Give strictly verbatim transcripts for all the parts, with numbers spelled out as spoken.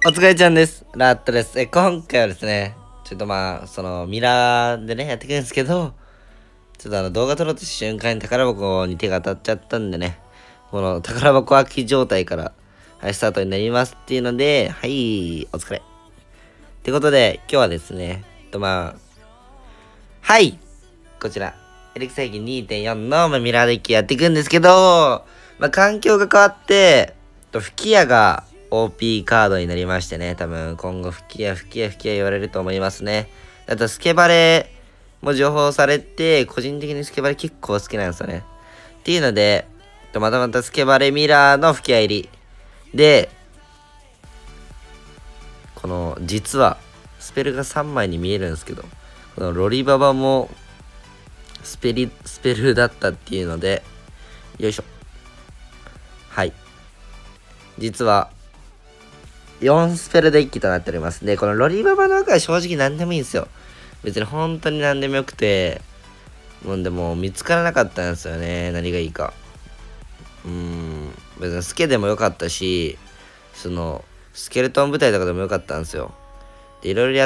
お疲れちゃんです。ラットです。え、今回はですね、ちょっとまあ、そのミラーでね、やっていくんですけど、ちょっとあの動画撮ろうとした瞬間に宝箱に手が当たっちゃったんでね、この宝箱空き状態から、はい、スタートになりますっていうので、はい、お疲れ。ってことで、今日はですね、えっとまあ、はい、こちら、エレクサイキ にてんよん の、まあ、ミラーデッキやっていくんですけど、まあ、環境が変わって、と吹き矢が オーピー カードになりましてね、多分今後吹き矢、吹き矢、吹き矢言われると思いますね。あと、スケバレも情報されて、個人的にスケバレ結構好きなんですよね。っていうので、またまたスケバレミラーの吹き矢入り。で、この、実は、スペルがさんまいに見えるんですけど、このロリババも、スペリ、スペルだったっていうので、よいしょ。はい。実は、よんスペルデッキとなっております。で、このロリババの枠は正直何でもいいんですよ。別に本当に何でもよくて、もうでも見つからなかったんですよね。何がいいか。うーん。別にスケでもよかったし、その、スケルトン部隊とかでもよかったんですよ。で、いろいろやって、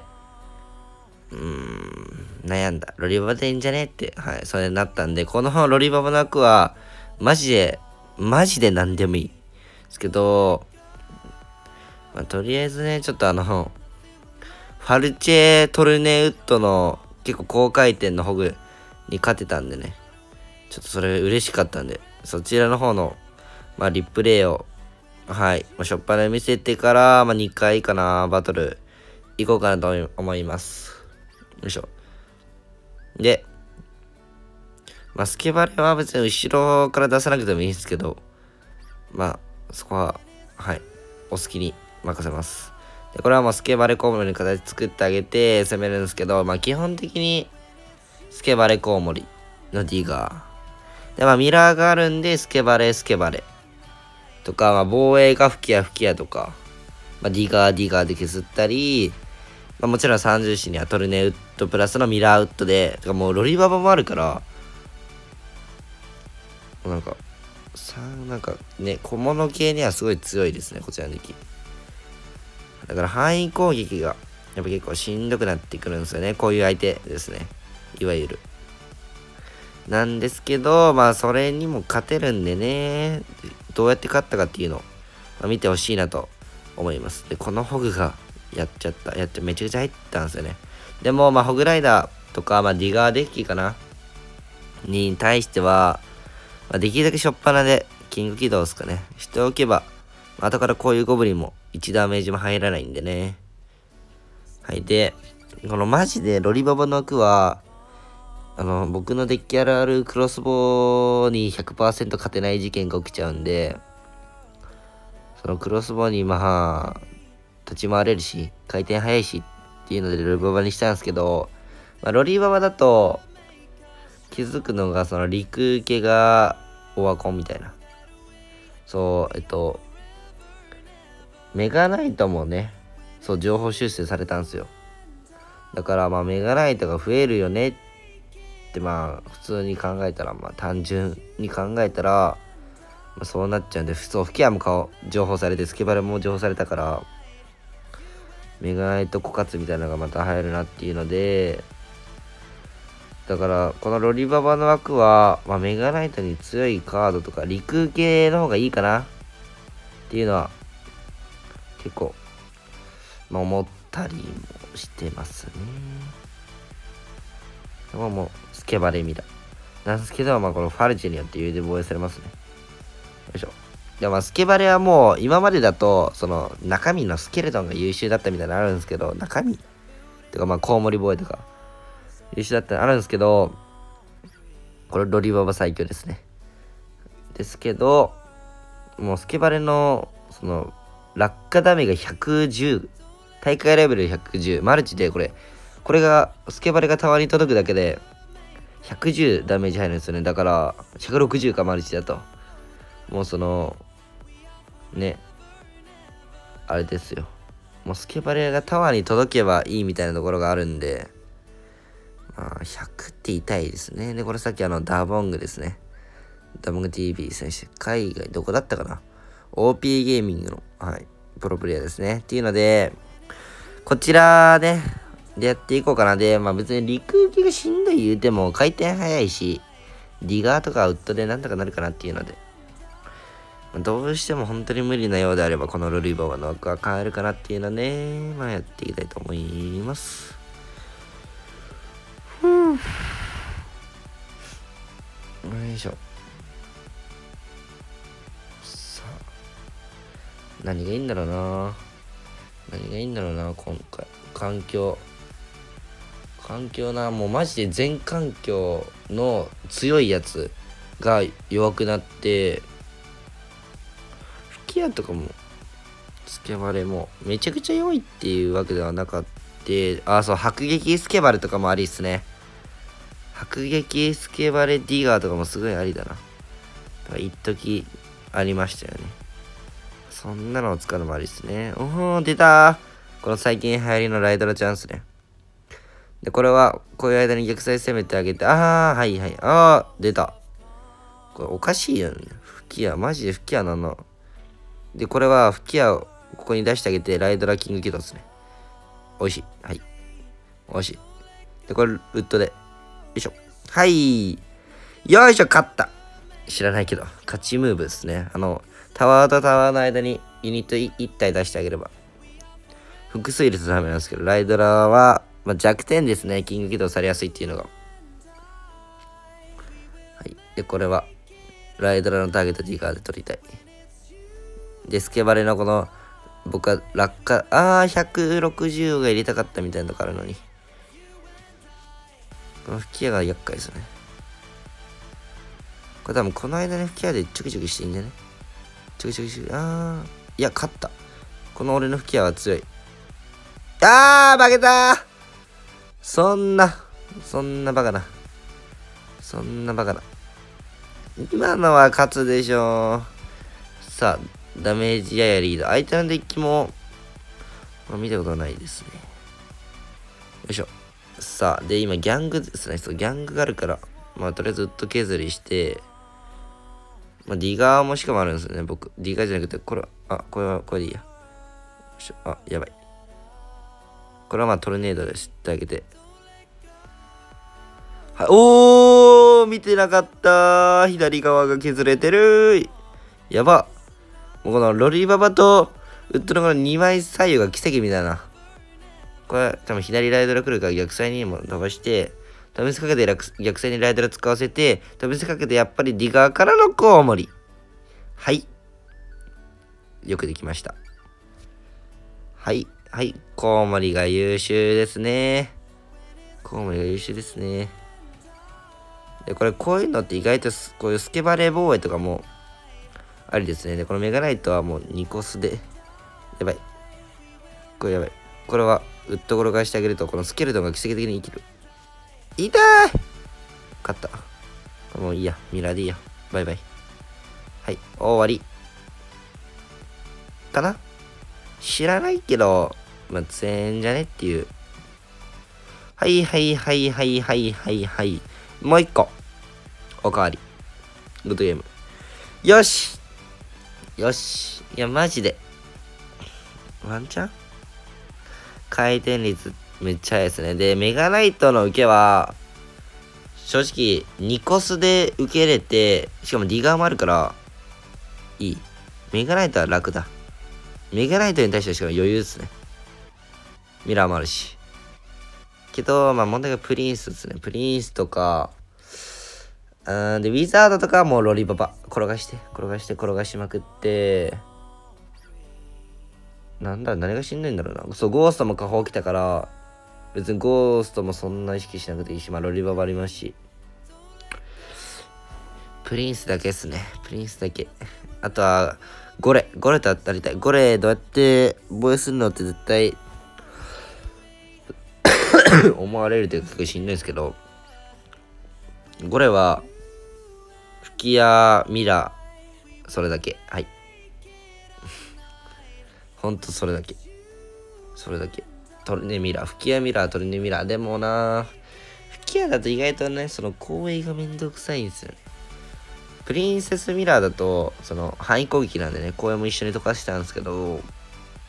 うーん、悩んだ。ロリババでいいんじゃねって、はい、それになったんで、このロリババの枠は、マジで、マジで何でもいい。ですけど、まあ、とりあえずね、ちょっとあの、ファルチェ・トルネウッドの結構高回転のホグに勝てたんでね、ちょっとそれ嬉しかったんで、そちらの方の、まあ、リプレイを、はい、まあ、しょっぱな見せてから、まあ、にかいかな、バトル、行こうかなと思います。よいしょ。で、まあ、スケバレは別に後ろから出さなくてもいいんですけど、まあ、そこは、はい、お好きに任せます。で、これはもうスケバレコウモリの形作ってあげて攻めるんですけど、まあ基本的にスケバレコウモリのディガー。で、まあミラーがあるんでスケバレスケバレ。とか、まあ防衛が吹き矢吹き矢とか、まあディガーディガーで削ったり、まあもちろん三重視にはトルネウッドプラスのミラーウッドで、とかもうロリババもあるから、なんか、さなんかね、小物系にはすごい強いですね、こちらのデッキ。だから範囲攻撃がやっぱ結構しんどくなってくるんですよね。こういう相手ですね。いわゆる。なんですけど、まあそれにも勝てるんでね、どうやって勝ったかっていうのを、まあ、見てほしいなと思います。で、このホグがやっちゃった。やってめちゃくちゃ入ったんですよね。でも、まあホグライダーとか、まあディガーデッキかなに対しては、まあ、できるだけ初っ端でキング起動ですかね。しておけば、後からこういうゴブリンもいちダメージも入らないんでね。はい。で、このマジでロリババの枠は、あの、僕のデッキあるあるクロスボウに ひゃくパーセント 勝てない事件が起きちゃうんで、そのクロスボウにまあ、立ち回れるし、回転速いしっていうのでロリババにしたんですけど、まあ、ロリババだと気づくのがその陸受けがオワコンみたいな。そう、えっと、メガナイトもね、そう、情報修正されたんですよ。だから、まあ、メガナイトが増えるよねって、まあ、普通に考えたら、まあ、単純に考えたら、まあ、そうなっちゃうんで、そう、吹き矢も顔、情報されて、スケバレも情報されたから、メガナイト枯渇みたいなのがまた入るなっていうので、だから、このロリババの枠は、まあ、メガナイトに強いカードとか、陸系の方がいいかなっていうのは、結構、まあ、思ったりもしてますね。でももう、スケバレミラ。なんですけど、まあ、このファルチェによって余裕で防衛されますね。よいしょ。でもまあ、スケバレはもう、今までだと、その、中身のスケルトンが優秀だったみたいなのあるんですけど、中身とか、まあ、コウモリ防衛とか、優秀だったのあるんですけど、これ、ロリババ最強ですね。ですけど、もう、スケバレの、その、落下ダメがひゃくじゅう。大会レベルひゃくじゅう。マルチでこれ、これが、スケバレがタワーに届くだけで、ひゃくじゅうダメージ入るんですよね。だから、ひゃくろくじゅうかマルチだと。もうその、ね、あれですよ。もうスケバレがタワーに届けばいいみたいなところがあるんで、まあ、ひゃくって痛いですね。で、これさっきあの、ダボングですね。ダボング ティーブイ 選手。海外、どこだったかな ?オーピー ゲーミングの、はい、 プロプレイヤーですね。っていうので、こちらね、でやっていこうかな。で、まあ別に陸行きがしんどい言うても回転早いし、ディガーとかウッドでなんとかなるかなっていうので、どうしても本当に無理なようであれば、このロリババの枠は変えるかなっていうので、まあやっていきたいと思います。ふぅ。よいしょ。さあ。何がいいんだろうな。何がいいんだろうな、今回。環境。環境な、もうマジで全環境の強いやつが弱くなって、吹き矢とかも、スケバレもめちゃくちゃ弱いっていうわけではなかった。あ、そう、迫撃スケバレとかもありっすね。迫撃スケバレディガーとかもすごいありだな。一時ありましたよね。そんなのを使うのもありっすね。おお、出たー。この最近流行りのライドラチャンスね。で、これは、こういう間に逆サイ攻めてあげて、あー、はいはい。あー、出た。これおかしいよね。吹き矢、マジで吹き矢なの。で、これは吹き矢をここに出してあげて、ライドラキングキットですね。おいしい。はい。おいしい。で、これ、ウッドで。よいしょ。はい。よいしょ、勝った。知らないけど、勝ちムーブですね。あの、タワーとタワーの間にユニットいち体出してあげれば。複数入れたらダメなんですけど、ライドラは、まあ、弱点ですね。キング起動されやすいっていうのが。はい。で、これは、ライドラのターゲット D カーで取りたい。で、スケバレのこの、僕は落下、あー、ひゃくろくじゅうが入れたかったみたいなとこあるのに。この吹き矢が厄介ですね。これ多分この間の吹き矢でチョキチョキしていいんだね。チョキチョキして、あー、いや、勝った。この俺の吹き矢は強い。あー、負けたー。そんな、そんなバカな。そんなバカな。今のは勝つでしょう。さあ、ダメージややリード。相手のデッキも、まあ、見たことないですね。よいしょ。さあ、で、今、ギャングですね。そう、ギャングがあるから、まあ、とりあえずウッド削りして、まあ、ディガーもしかもあるんですよね、僕。ディガーじゃなくて、これは、あ、これは、これでいいや。よいしょ。あ、やばい。これはまあ、トルネードで知ってあげて。はい、おー、見てなかったー。左側が削れてるー。やば。もうこのロリババとウッドのこのにまい左右が奇跡みたいな。これ多分左ライドラ来るから逆サイにも飛ばして、試しかけて逆サイにライドラ使わせて、試しかけてやっぱりディガーからのコウモリ。はい。よくできました。はい。はい。コウモリが優秀ですね。コウモリが優秀ですね。で、これこういうのって意外とこういうスケバレ防衛とかもありですね。で、このメガナイトはもうにコスで。やばい。これやばい。これはウッド転がしてあげると、このスケルトンが奇跡的に生きる。痛い。勝った。もういいや。ミラーでいいや。バイバイ。はい。終わり。かな知らないけど、まあ、強えんじゃねっていう。はいはいはいはいはいはいはい。もう一個。おかわり。グッドゲーム。よしよし。いや、マジで。ワンチャン回転率めっちゃ速いですね。で、メガナイトの受けは、正直、にコスで受けれて、しかもディガーもあるから、いい。メガナイトは楽だ。メガナイトに対してはしかも余裕ですね。ミラーもあるし。けど、まあ問題がプリンスですね。プリンスとか、うん、で、ウィザードとかはもうロリババ。転がして、転がして、転がしまくって、なんだ、何がしんどいんだろうな。そう、ゴーストも下方来たから、別にゴーストもそんな意識しなくていいし、まあロリババありますし。プリンスだけっすね。プリンスだけ。あとは、ゴレ。ゴレと当たりたい。ゴレどうやって防衛するのって絶対思われるというか結構しんどいんですけど、ゴレは、吹き矢、ミラー、それだけ。はい。ほんとそれだけ。それだけ。トルネミラー。吹き矢ミラー、トルネミラー。でもな、吹き矢だと意外とね、その攻撃がめんどくさいんですよね。プリンセスミラーだと、その範囲攻撃なんでね、公園も一緒に溶かしたんですけど、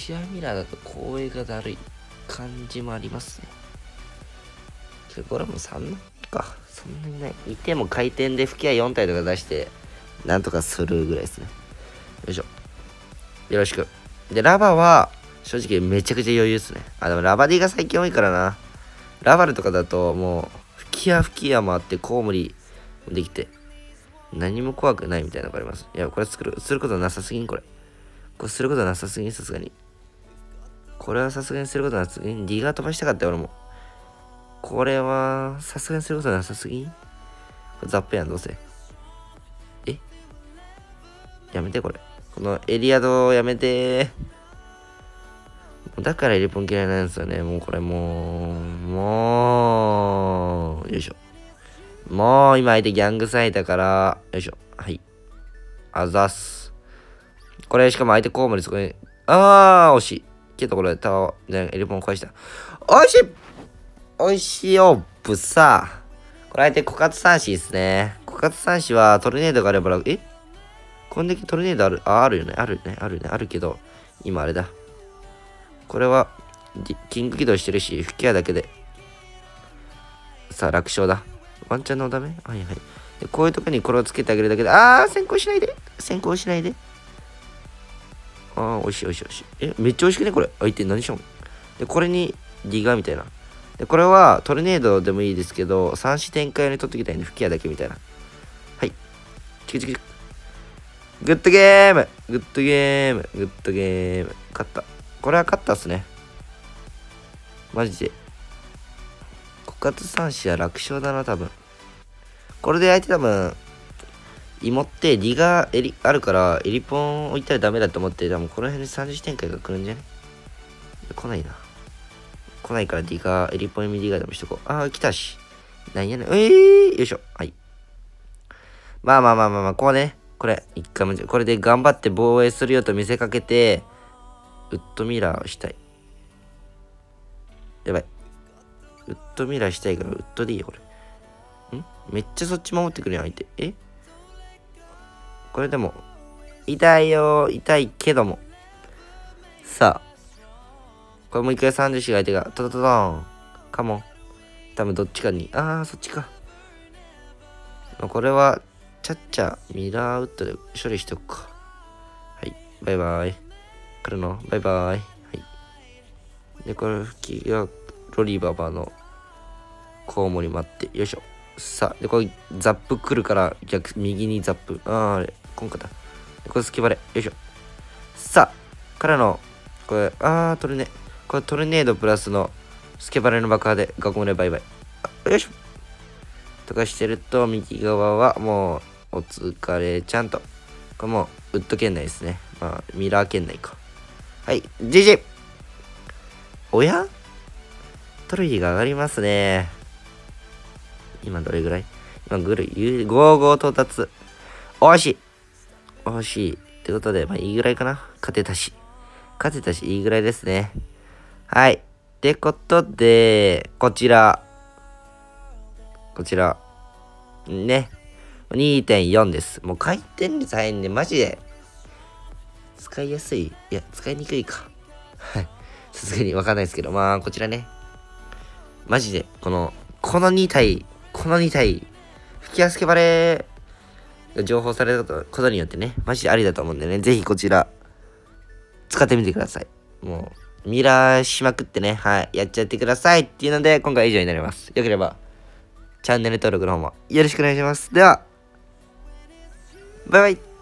チアミラーだと光栄がだるい感じもありますね。けどこれもさんか。そんなにない。いても回転で吹き矢よん体とか出して、なんとかするぐらいですね。よいしょ。よろしく。で、ラバは、正直めちゃくちゃ余裕ですね。あ、でもラバディが最近多いからな。ラバルとかだともう、吹き矢吹き矢もあって、コウモリできて、何も怖くないみたいなのがあります。いや、これ作る、することなさすぎん、これ。これすることなさすぎん、さすがに。これはさすがにすることなさすぎん。リガー飛ばしたかったよ、俺も。これは、さすがにすることなさすぎん。これザップやん、どうせ。えやめて、これ。このエリアドやめて。だからエリポン嫌いなんですよね。もうこれもう、もう、よいしょ。もう今相手ギャングサイだから、よいしょ。はい。あざっす。これしかも相手コウモリそこに、あー、惜しい。けどこれ、タワー、ね、エリポン壊した。おいしいおいしいよ、ぶっさ。これ相手枯渇三子ですね。枯渇三子はトルネードがあれば、えこんだけトルネードある、あ、あるよね、あるね、あるね、あるけど、今あれだ。これは、キング起動してるし、吹き矢だけで。さあ、楽勝だ。ワンチャンのダメはいはい。で、こういうとこにこれをつけてあげるだけで、あー、先行しないで。先行しないで。あー、おいしいおいしいおいしい。え、めっちゃおいしくねこれ。相手何しよんで、これに、ディガーみたいな。で、これはトルネードでもいいですけど、三子展開に取ってきたいんで、吹き矢だけみたいな。はい。チクチクチク。グッドゲームグッドゲームグッドゲーム勝った。これは勝ったっすね。マジで。枯渇三子は楽勝だな、多分。これで相手多分、芋ってリがエリあるから、エリポン置いたらダメだと思って、多分この辺に三次展開が来るんじゃね来ないな。来ないからディガー、エリポンミディガーでもしとこう。あー、来たし。なんやねん。えー、よいしょ。はい。まあまあまあまあまあ、こうね。これ、一回も、これで頑張って防衛するよと見せかけて、ウッドミラーをしたい。やばい。ウッドミラーしたいから、ウッドでいいよ、これ。んめっちゃそっち守ってくるやん、相手。えこれでも、痛いよ痛いけども。さあ。これもう一回さんじゅうよんが相手が、トトトトーン。カモン。多分どっちかに。あー、そっちか。これは、ちゃっちゃ、ミラーウッドで処理しとくか。はい。バイバイ。来るのバイバイ。はい。で、これ、吹きが、ロリババの、コウモリ待って。よいしょ。さあ。で、これ、ザップ来るから、逆、右にザップ。あー、あれ。今回だ。これ、スキバレ。よいしょ。さあ。からの、これ、あー、トルネ。これ、トルネードプラスの、スケバレの爆破で、ガゴムでバイバイ。あよいしょ。とかしてると、右側はもう、お疲れちゃんと。これもう、ウッド圏内ですね。まあ、ミラー圏内か。はい、ジージー! おやトロフィーが上がりますね。今どれぐらい今ぐるい、ごじゅうご到達。惜しい惜しい。ってことで、まあいいぐらいかな。勝てたし。勝てたし、いいぐらいですね。はい。ってことで、こちら。こちら。ね。にてんよん です。もう回転率早いんで、マジで。使いやすい。いや、使いにくいか。はい。さすがにわかんないですけど、まあ、こちらね。マジで、この、このに体、このに体、吹き矢スケバレが情報されたことによってね、マジでありだと思うんでね、ぜひこちら、使ってみてください。もう、ミラーしまくってね、はい、やっちゃってくださいっていうので、今回は以上になります。よければ、チャンネル登録の方もよろしくお願いします。では、バイバイ。